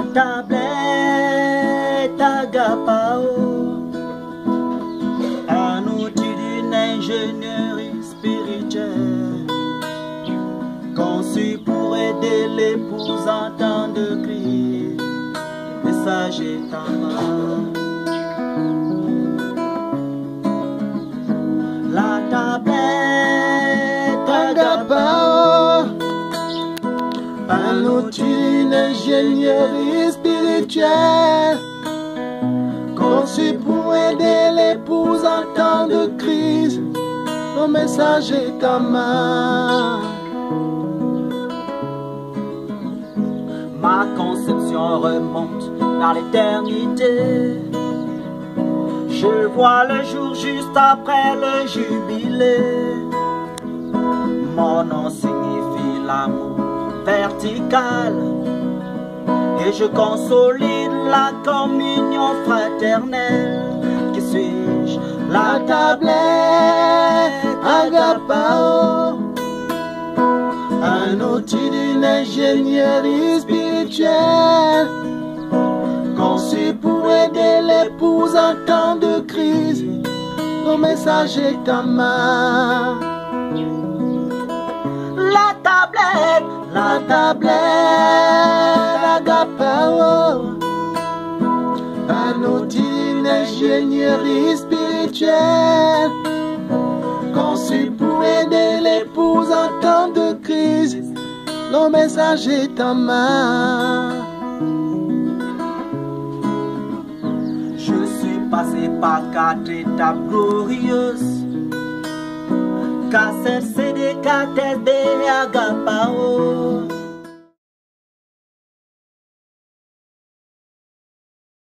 tablette Agapao, un outil d'une ingénierie spirituelle, conçu pour aider l'épouse en temps de crise. Message est en main. La tablette Agapao, un outil d'ingénierie spirituelle, conçu pour aider l'épouse en temps de crise. Le message est en main. Ma conception remonte dans l'éternité. Je vois le jour juste après le jubilé. Mon nom signifie l'amour vertical, et je consolide la communion fraternelle. Qui suis-je? La tablette Agapao, un outil d'une ingénierie spirituelle, conçu pour aider l'épouse en temps de crise. Le message est en main. La tablette Agapao, un outil d'ingénierie spirituelle, conçu pour aider l'épouse en temps de crise. Le message est en main. Je suis passé par 4 étapes glorieuses: cassette, CD, KTB, Agapao.